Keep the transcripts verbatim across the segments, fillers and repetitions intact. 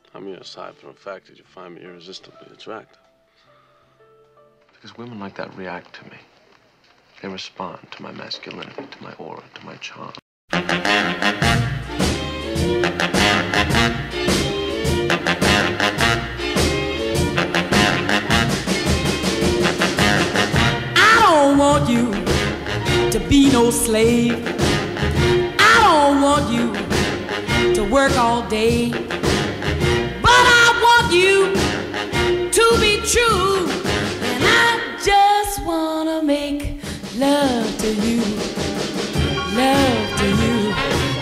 I'm here aside from the fact that you find me irresistibly attractive. Because women like that react to me. They respond to my masculinity, to my aura, to my charm. I don't want you to be no slave. I don't want you to work all day. But I want you to be true. And I just wanna make love to you. Love to you.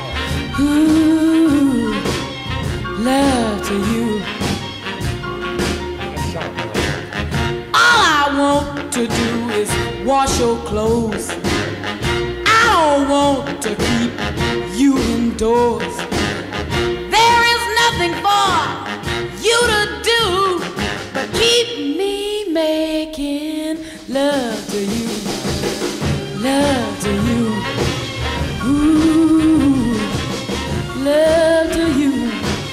Ooh, love to you. All I want to do is wash your clothes. I don't want to keep you indoors. There is nothing for you to do but keep me making love to you. Love to you. Ooh, love to you.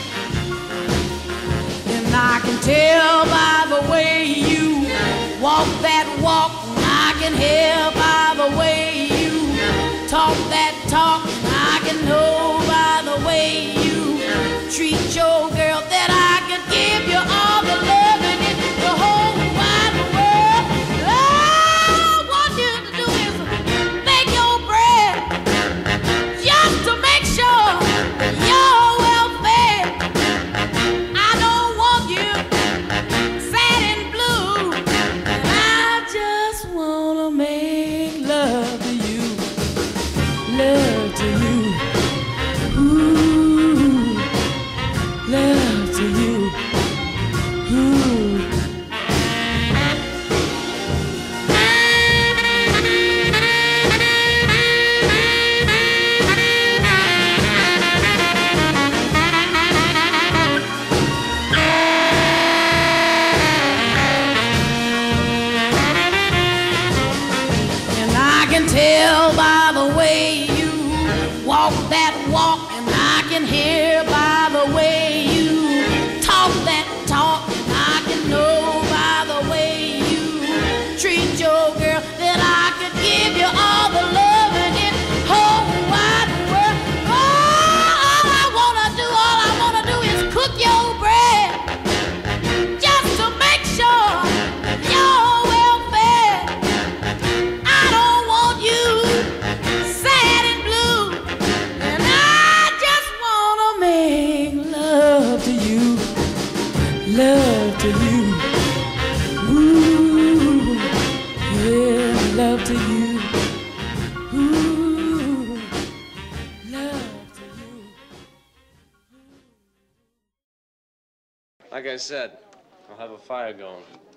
And I can tell by the way you walk that walk, and I can hear by the way you talk that talk, and I can know by the way you treat your girl that I could give you all the love in the whole wide world. All I want you to do is make your bread, just to make sure you're well fed. I don't want you sad and blue, and I just wanna make love to you. Love to you. Ooh, love to you. Ooh. And I can tell by the way you walk that walk, and I can hear by the way you talk that talk, and I can know by the way you treat your girl that I could give you all the love in the whole wide world. Oh, all I wanna do, all I wanna do is cook your bread, just to make sure you're well fed. I don't want you sad and blue, and I just wanna make love to you. Love to you. Ooh, yeah, love to you. Ooh, love to you. Like I said, I'll have a fire going.